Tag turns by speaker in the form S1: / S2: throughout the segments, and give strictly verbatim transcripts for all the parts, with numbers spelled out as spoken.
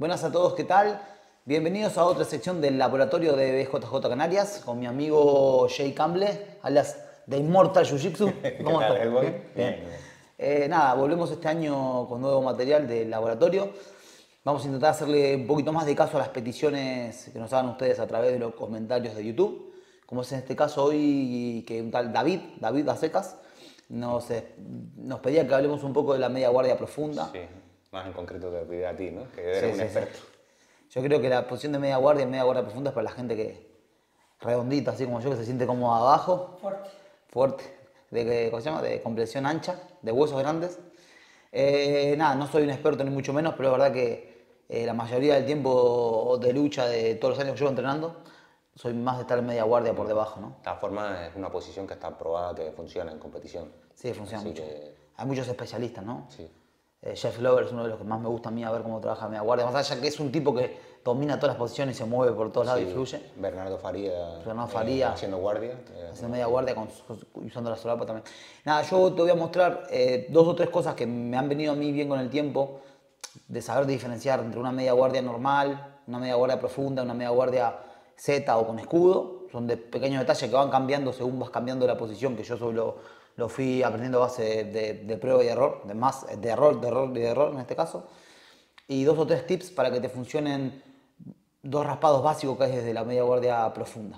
S1: Buenas a todos, ¿qué tal? Bienvenidos a otra sección del laboratorio de B J J Canarias con mi amigo Jay Campbell, alias The Immortal Jiu-Jitsu.
S2: ¿Cómo estás?
S1: ¿Bien?
S2: Bien,
S1: Bien.
S2: bien.
S1: Eh, nada, volvemos este año con nuevo material del laboratorio. Vamos a intentar hacerle un poquito más de caso a las peticiones que nos hagan ustedes a través de los comentarios de YouTube. Como es en este caso hoy que un tal David, David Acecas, nos, eh, nos pedía que hablemos un poco de la media guardia profunda.
S2: Sí, más en concreto te pediría a ti, ¿no? Que eres
S1: Sí,
S2: un
S1: sí,
S2: experto.
S1: sí. Yo creo que la posición de media guardia y media guardia profunda es para la gente que redondita, así como yo, que se siente como abajo.
S3: Fuerte.
S1: Fuerte. De, que- ¿cómo se llama? De complexión ancha, de huesos grandes. Eh, nada, no soy un experto ni mucho menos, pero es verdad que eh, la mayoría del tiempo de lucha de todos los años que llevo entrenando, soy más de estar en media guardia por debajo, ¿no?
S2: De todas formas, es una posición que está probada que funciona en competición.
S1: Sí, funciona
S2: Así
S1: mucho.
S2: que-
S1: Hay muchos especialistas, ¿no?
S2: Sí.
S1: Eh, Jeff Lover es uno de los que más me gusta a mí a ver cómo trabaja media guardia. Más allá que es un tipo que domina todas las posiciones y se mueve por todos lados
S2: Sí,
S1: y fluye.
S2: Bernardo Faría,
S1: Bernardo
S2: eh,
S1: Faría.
S2: haciendo guardia. eh,
S1: Haciendo media guardia con, con- usando la solapa también. Nada, yo te voy a mostrar eh, dos o tres cosas que me han venido a mí bien con el tiempo, de saber diferenciar entre una media guardia normal, una media guardia profunda, una media guardia Z o con escudo. Son de pequeños detalles que van cambiando según vas cambiando la posición, que yo solo lo fui aprendiendo a base de, de- de prueba y error, de más de error, de error y de error en este caso. Y dos o tres tips para que te funcionen dos raspados básicos que hay desde la media guardia profunda.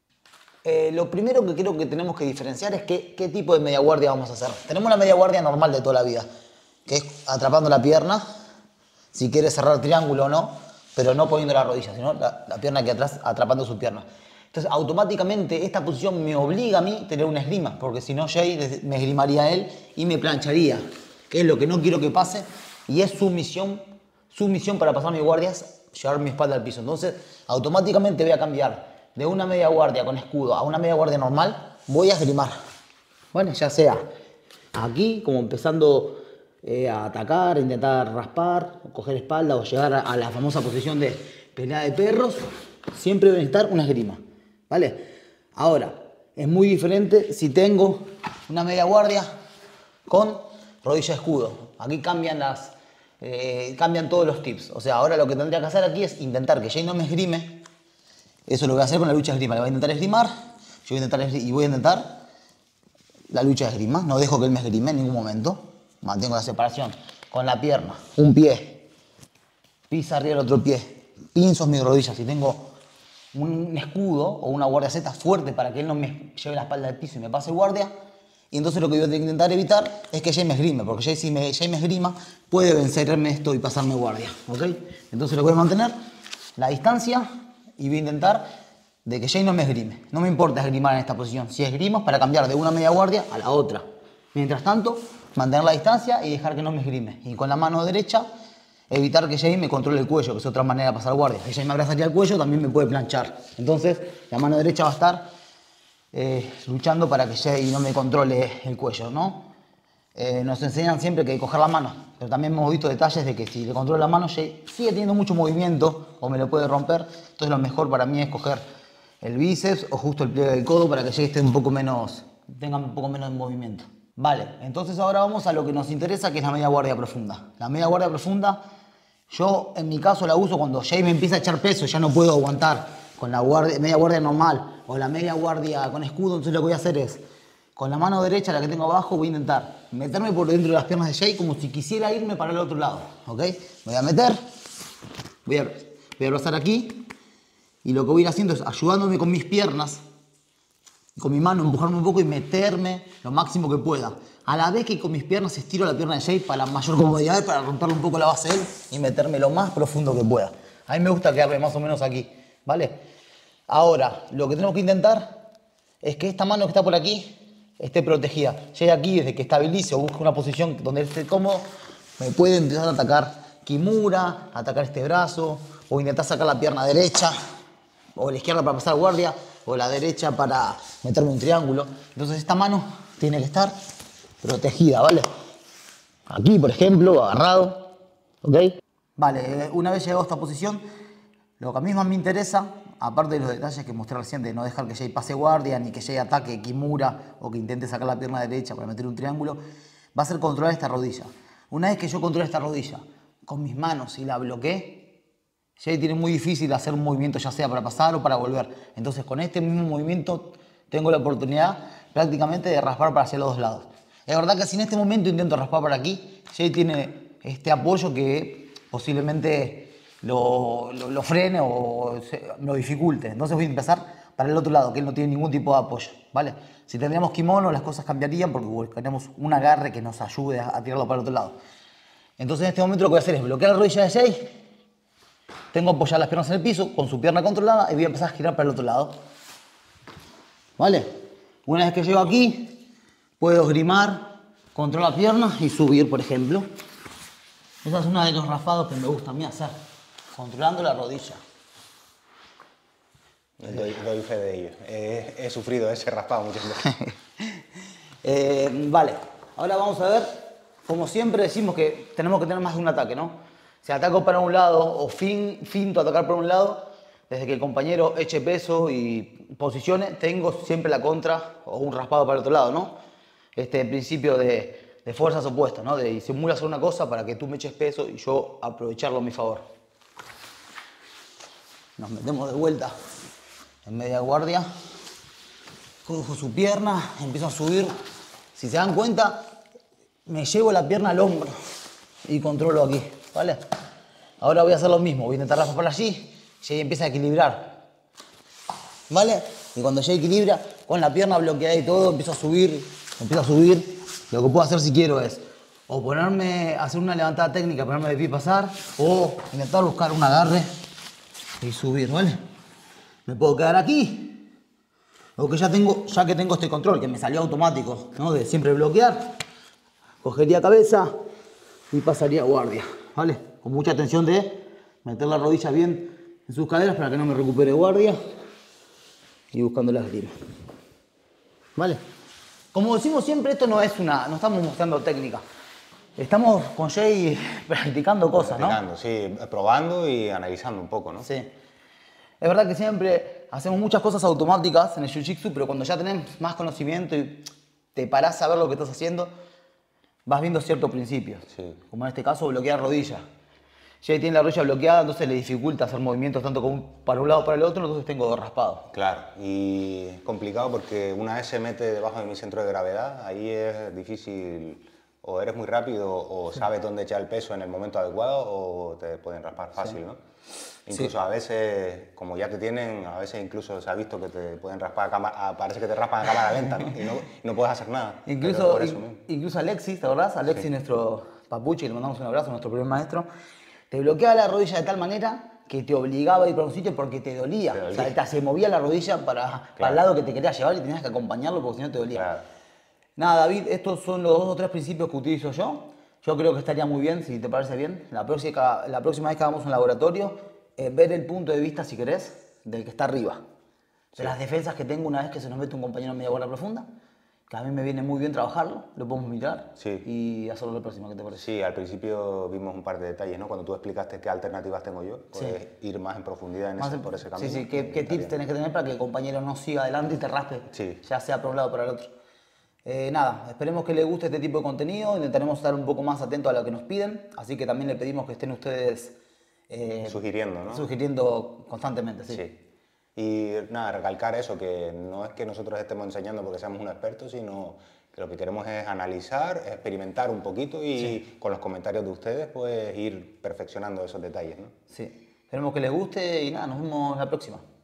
S1: Eh, lo primero que creo que tenemos que diferenciar es qué, qué tipo de media guardia vamos a hacer. Tenemos la media guardia normal de toda la vida, que es atrapando la pierna, si quieres cerrar triángulo o no, pero no poniendo la rodilla, sino la, la pierna aquí atrás atrapando su pierna. Entonces, automáticamente esta posición me obliga a mí a tener una esgrima, porque si no, Jay me esgrimaría a él y me plancharía, que es lo que no quiero que pase, y es su misión, su misión para pasar mi guardia es llevar mi espalda al piso. Entonces, automáticamente voy a cambiar de una media guardia con escudo a una media guardia normal, voy a esgrimar. Bueno, ya sea aquí, como empezando eh, a atacar, a intentar raspar, o coger espalda o llegar a, a la famosa posición de pelea de perros, siempre voy a necesitar una esgrima, ¿vale? Ahora, es muy diferente si tengo una media guardia con rodilla escudo. Aquí cambian las, eh, cambian todos los tips. O sea, ahora lo que tendría que hacer aquí es intentar que Jay no me esgrime. Eso es lo que voy a hacer con la lucha de esgrima. Le voy a intentar esgrimar, yo voy a intentar esgrimar, y voy a intentar la lucha de esgrima. No dejo que él me esgrime en ningún momento. Mantengo la separación con la pierna, un pie, pisa arriba el otro pie, pinzo mis rodillas. Si tengo un escudo o una guardia Z fuerte para que él no me lleve la espalda al piso y me pase guardia, y entonces lo que yo voy a intentar evitar es que Jay me esgrime, porque Jay, si me, Jay me esgrima puede vencerme esto y pasarme guardia, ¿ok? Entonces lo que voy a mantener la distancia y voy a intentar de que Jay no me esgrime. No me importa esgrimar en esta posición. Si esgrimo es para cambiar de una media guardia a la otra. Mientras tanto, mantener la distancia y dejar que no me esgrime. Y con la mano derecha, evitar que Jay me controle el cuello, que es otra manera de pasar guardia. Si Jay me abrazaría el cuello, también me puede planchar. Entonces, la mano derecha va a estar eh, luchando para que Jay no me controle el cuello, ¿no? Eh, nos enseñan siempre que hay que coger la mano, pero también hemos visto detalles de que si le controlo la mano, Jay sigue teniendo mucho movimiento o me lo puede romper. Entonces lo mejor para mí es coger el bíceps o justo el pliegue del codo para que Jay esté un poco menos, tenga un poco menos de movimiento. Vale, entonces ahora vamos a lo que nos interesa, que es la media guardia profunda. La media guardia profunda, yo en mi caso la uso cuando Jay me empieza a echar peso, ya no puedo aguantar con la guardia, media guardia normal o la media guardia con escudo. Entonces lo que voy a hacer es, con la mano derecha, la que tengo abajo, voy a intentar meterme por dentro de las piernas de Jay como si quisiera irme para el otro lado, ¿ok? Me voy a meter, voy a, voy a abrazar aquí y lo que voy a ir haciendo es ayudándome con mis piernas, con mi mano, empujarme un poco y meterme lo máximo que pueda. A la vez que con mis piernas estiro la pierna de Jay para la mayor comodidad, para romperle un poco la base de él y meterme lo más profundo que pueda. A mí me gusta quedarme más o menos aquí, ¿vale? Ahora, lo que tenemos que intentar es que esta mano que está por aquí esté protegida. Jay aquí, desde que estabilice o busque una posición donde él esté cómodo, me puede empezar a atacar Kimura, atacar este brazo, o intentar sacar la pierna derecha, o la izquierda para pasar guardia, o la derecha para meterme un triángulo. Entonces esta mano tiene que estar protegida, ¿vale? Aquí, por ejemplo, agarrado, ¿ok? Vale, una vez llegado a esta posición, lo que a mí más me interesa, aparte de los detalles que mostré recién de no dejar que Jay pase guardia, ni que Jay ataque Kimura o que intente sacar la pierna derecha para meter un triángulo, va a ser controlar esta rodilla. Una vez que yo controle esta rodilla con mis manos y la bloqueé, Jay tiene muy difícil hacer un movimiento ya sea para pasar o para volver. Entonces con este mismo movimiento tengo la oportunidad prácticamente de raspar para hacia los dos lados. Es verdad que si en este momento intento raspar para aquí, Jay tiene este apoyo que posiblemente lo, lo, lo frene o se, lo dificulte. Entonces voy a empezar para el otro lado, que él no tiene ningún tipo de apoyo, ¿vale? Si tendríamos kimono las cosas cambiarían porque buscaríamos un agarre que nos ayude a, a tirarlo para el otro lado. Entonces en este momento lo que voy a hacer es bloquear la rodilla de Jay, tengo apoyadas las piernas en el piso con su pierna controlada y voy a empezar a girar para el otro lado. ¿Vale? Una vez que llego aquí, puedo esgrimar, controlar la pierna y subir, por ejemplo. Esa es una de los raspados que me gusta a mí hacer, controlando la rodilla.
S2: Doy, doy fe de ello. Eh, he sufrido ese raspado muchas veces.
S1: eh, vale, ahora vamos a ver, como siempre decimos que tenemos que tener más de un ataque, ¿no? Si ataco para un lado o fin, finto atacar por un lado, desde que el compañero eche peso y posicione, tengo siempre la contra o un raspado para el otro lado, ¿no? Este principio de, de fuerzas opuestas, ¿no? De simular hacer una cosa para que tú me eches peso y yo aprovecharlo a mi favor. Nos metemos de vuelta en media guardia, cojo su pierna, empiezo a subir. Si se dan cuenta, me llevo la pierna al hombro y controlo aquí, ¿vale? Ahora voy a hacer lo mismo, voy a intentar raspar allí, Jay empieza a equilibrar, ¿vale? Y cuando Jay equilibra, con la pierna bloqueada y todo, empiezo a subir, empiezo a subir. Lo que puedo hacer si quiero es o ponerme, hacer una levantada técnica, ponerme de pie y pasar, o intentar buscar un agarre y subir, ¿vale? Me puedo quedar aquí, o que ya tengo, ya que tengo este control, que me salió automático, ¿no? De siempre bloquear, cogería cabeza y pasaría guardia, ¿vale? Con mucha atención de meter la rodilla bien en sus caderas para que no me recupere guardia y buscando la esgrima, ¿vale? Como decimos siempre, esto no es una, no estamos mostrando técnica. Estamos con Jay practicando cosas,
S2: practicando,
S1: ¿no?
S2: Sí, probando y analizando un poco, ¿no?
S1: Sí. Es verdad que siempre hacemos muchas cosas automáticas en el Jiu-Jitsu, pero cuando ya tenés más conocimiento y te parás a ver lo que estás haciendo, vas viendo ciertos principios.
S2: Sí.
S1: Como en este caso, bloquear rodilla. Jay tiene la rodilla bloqueada, entonces le dificulta hacer movimientos tanto como para un lado o para el otro, entonces tengo dos raspados.
S2: Claro, y es complicado porque una vez se mete debajo de mi centro de gravedad, ahí es difícil, o eres muy rápido o
S1: sí.
S2: sabes dónde echar el peso en el momento adecuado o te pueden raspar fácil, sí. ¿no? Incluso sí. a veces, como ya te tienen, a veces incluso se ha visto que te pueden raspar a cámara, parece que te raspan a cámara lenta, ¿no? Y no, no puedes hacer nada.
S1: Incluso, por eso in, incluso Alexis, ¿te acordás? Alexis, sí. nuestro papuchi, le mandamos un abrazo, nuestro primer maestro, te bloqueaba la rodilla de tal manera que te obligaba a ir para un sitio porque te dolía. Te dolía. O sea, te, se movía la rodilla para, claro. para el lado que te querías llevar y tenías que acompañarlo porque si no te dolía. Claro. Nada, David, estos son los dos o tres principios que utilizo yo. Yo creo que estaría muy bien, si te parece bien, la próxima, la próxima vez que hagamos un laboratorio, eh, ver el punto de vista, si querés, del que está arriba. De sí. las defensas que tengo una vez que se nos mete un compañero en media guardia profunda, que a mí me viene muy bien trabajarlo, lo podemos mirar sí. y hacerlo la próxima, ¿qué te parece?
S2: Sí, al principio vimos un par de detalles, ¿no? Cuando tú explicaste qué alternativas tengo yo, puedes sí. ir más en profundidad en
S1: más
S2: ese,
S1: en,
S2: por ese camino.
S1: Sí, sí, ¿qué, qué tips tenés que tener para que el compañero no siga adelante y te raspe, sí. ya sea por un lado o por el otro? Eh, nada, esperemos que les guste este tipo de contenido, intentaremos estar un poco más atentos a lo que nos piden, así que también le pedimos que estén ustedes
S2: eh, sugiriendo, ¿no?
S1: Sugiriendo constantemente, sí.
S2: sí. Y nada, recalcar eso, que no es que nosotros estemos enseñando porque seamos unos expertos, sino que lo que queremos es analizar, experimentar un poquito y sí. con los comentarios de ustedes pues ir perfeccionando esos detalles, ¿no?
S1: Sí, esperemos que les guste y nada, nos vemos la próxima.